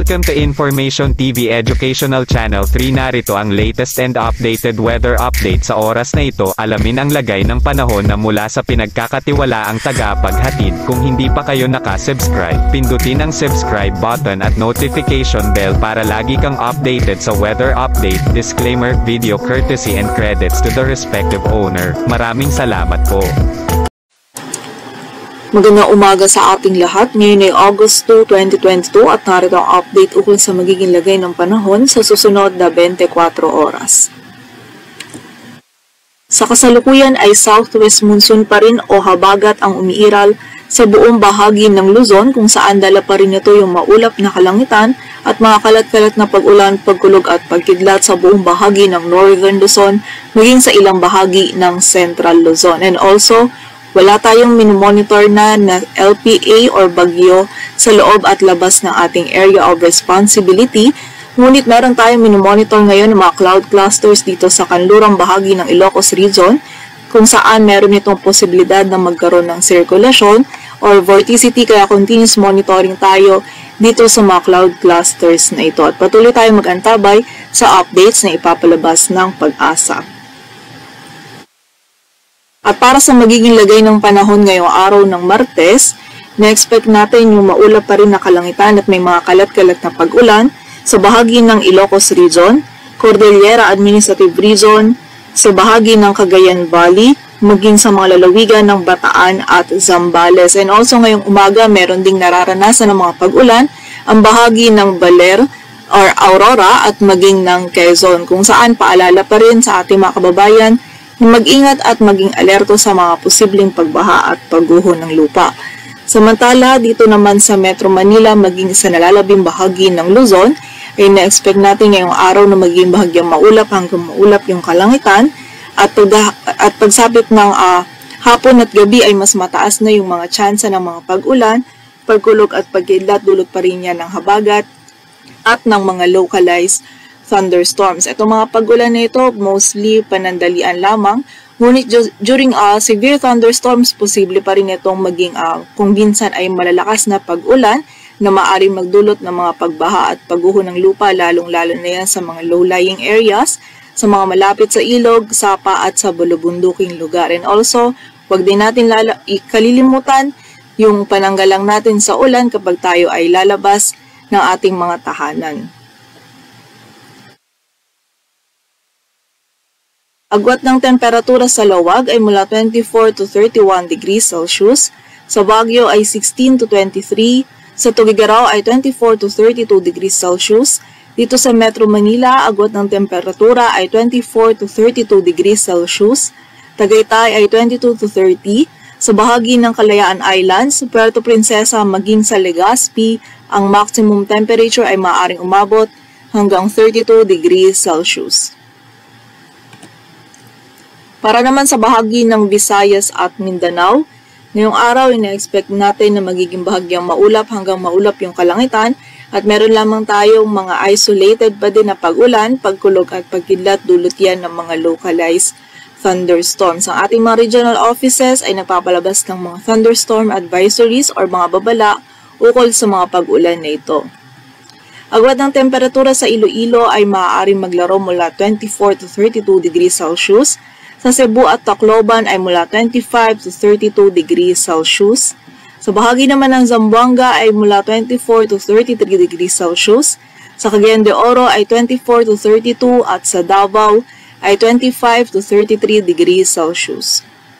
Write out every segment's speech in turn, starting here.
Welcome to Information TV Educational Channel 3. Narito ang latest and updated weather update sa oras na ito. Alamin ang lagay ng panahon na mula sa pinagkakatiwalaang tagapaghatid. Kung hindi pa kayo nakasubscribe, pindutin ang subscribe button at notification bell para lagi kang updated sa weather update. Disclaimer, video courtesy and credits to the respective owner. Maraming salamat po. Magandang umaga sa ating lahat. Ngayon ay August 2, 2022 at narito ang update ukol sa magiging lagay ng panahon sa susunod na 24 oras. Sa kasalukuyan ay southwest monsoon pa rin o habagat ang umiiral sa buong bahagi ng Luzon kung saan dala pa rin ito yung maulap na kalangitan at mga kalat-kalat na pag-ulan, pagkulog at pagkidlat sa buong bahagi ng northern Luzon maging sa ilang bahagi ng central Luzon. And also, wala tayong minomonitor na LPA or bagyo sa loob at labas ng ating area of responsibility. Ngunit meron tayong minomonitor ngayon ng mga cloud clusters dito sa kanlurang bahagi ng Ilocos Region kung saan meron itong posibilidad na magkaroon ng sirkulasyon or vorticity, kaya continuous monitoring tayo dito sa mga cloud clusters na ito. At patuloy tayong mag-antabay sa updates na ipapalabas ng Pag-asa. At para sa magiging lagay ng panahon ngayong araw ng Martes, na-expect natin yung maulap pa rin na kalangitan at may mga kalat-kalat na pag-ulan sa bahagi ng Ilocos Region, Cordillera Administrative Region, sa bahagi ng Cagayan Valley, maging sa mga lalawigan ng Bataan at Zambales. And also ngayong umaga, meron ding nararanasan ng mga pag-ulan ang bahagi ng Baler or Aurora at maging ng Quezon, kung saan paalala pa rin sa ating mga kababayan mag-ingat at maging alerto sa mga posibleng pagbaha at pagguho ng lupa. Samantala, dito naman sa Metro Manila, maging sa nalalabing bahagi ng Luzon, ay na-expect natin ngayong araw na maging bahagyang maulap hanggang maulap yung kalangitan at pagsapit ng hapon at gabi ay mas mataas na yung mga tsansa ng mga pag-ulan, pagkulog at pagkidlat, dulot pa rin yan ng habagat at ng mga localized thunderstorms. Itong mga pag-ulan na ito, mostly panandalian lamang. Ngunit during severe thunderstorms, posible pa rin itong maging kung minsan ay malalakas na pag-ulan na maaaring magdulot ng mga pagbaha at pagguho ng lupa, lalong-lalo na yan sa mga low-lying areas, sa mga malapit sa ilog, sapa at sa bulubunduking lugar. And also, huwag din natin kalilimutan yung pananggalang natin sa ulan kapag tayo ay lalabas ng ating mga tahanan. Agwat ng temperatura sa Lawag ay mula 24 to 31 degrees Celsius, sa Baguio ay 16 to 23, sa Tuguegarao ay 24 to 32 degrees Celsius, dito sa Metro Manila, agwat ng temperatura ay 24 to 32 degrees Celsius, Tagaytay ay 22 to 30, sa bahagi ng Kalayaan Islands, Puerto Princesa maging sa Legazpi, ang maximum temperature ay maaaring umabot hanggang 32 degrees Celsius. Para naman sa bahagi ng Visayas at Mindanao, ngayong araw ina-expect natin na magiging bahagyang maulap hanggang maulap yung kalangitan at meron lamang tayong mga isolated pa din na pag-ulan, pagkulog at pagkidlat, dulot yan ng mga localized thunderstorms. Ang ating mga regional offices ay nagpapalabas ng mga thunderstorm advisories or mga babala ukol sa mga pag-ulan na ito. Agwat ng temperatura sa Iloilo ay maaaring maglaro mula 24 to 32 degrees Celsius, sa Cebu at Tacloban ay mula 25 to 32 degrees Celsius. Sa bahagi naman ng Zamboanga ay mula 24 to 33 degrees Celsius. Sa Cagayan de Oro ay 24 to 32 at sa Davao ay 25 to 33 degrees Celsius.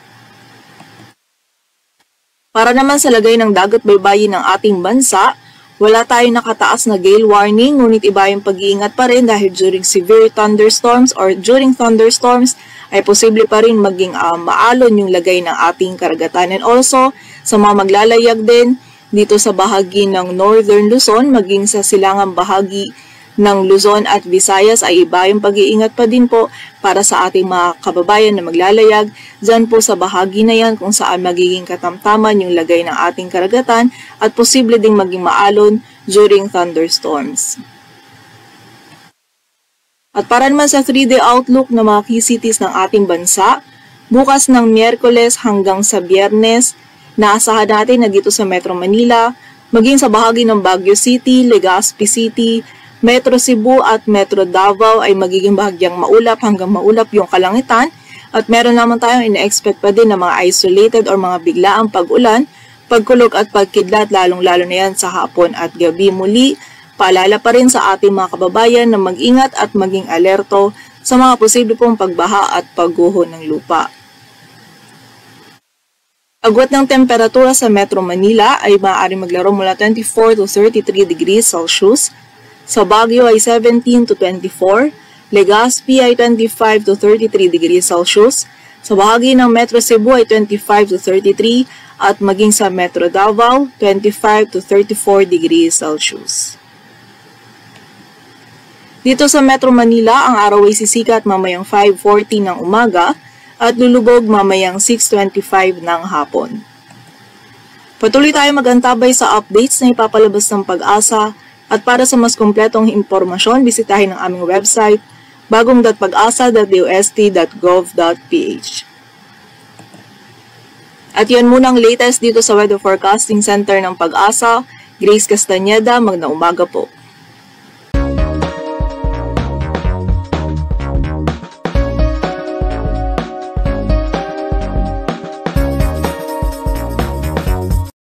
Para naman sa lagay ng dagat baybayin ng ating bansa, wala tayong nakataas na gale warning, ngunit iba yung pag-iingat pa rin dahil during severe thunderstorms or during thunderstorms ay posible pa rin maging maalon yung lagay ng ating karagatan. And also, sa mga maglalayag din dito sa bahagi ng Northern Luzon, maging sa silangang bahagi ng Luzon at Visayas ay iba yung pag-iingat pa din po para sa ating mga kababayan na maglalayag dyan po sa bahagi na yan kung saan magiging katamtaman yung lagay ng ating karagatan at posible ding maging maalon during thunderstorms. At para naman sa 3-day outlook ng mga key cities ng ating bansa, bukas ng Miyerkules hanggang sa Biyernes, naasahan natin na dito sa Metro Manila, Maging sa bahagi ng Baguio City, Legazpi City, Metro Cebu at Metro Davao ay magiging bahagyang maulap hanggang maulap yung kalangitan at meron naman tayong ina-expect pa din na mga isolated or mga biglaang pag-ulan, pagkulog at pagkidlat lalong-lalo na yan sa hapon at gabi. Muli, paalala pa rin sa ating mga kababayan na mag-ingat at maging alerto sa mga posible pong pagbaha at pagguho ng lupa. Agwat ng temperatura sa Metro Manila ay maaaring maglaro mula 24 to 33 degrees Celsius. Sa Baguio ay 17 to 24. Legazpi ay 25 to 33 degrees Celsius. Sa bahagi ng Metro Cebu ay 25 to 33 at maging sa Metro Davao 25 to 34 degrees Celsius. Dito sa Metro Manila, ang araw ay sisikat mamayang 5:40 ng umaga at lulubog mamayang 6:25 ng hapon. Patuloy tayo mag-antabay sa updates na ipapalabas ng Pag-asa at para sa mas kumpletong impormasyon, bisitahin ang aming website bagong.pag-asa.dost.gov.ph. At yan muna ang latest dito sa Weather Forecasting Center ng Pag-asa. Grace Castañeda, magandang umaga po.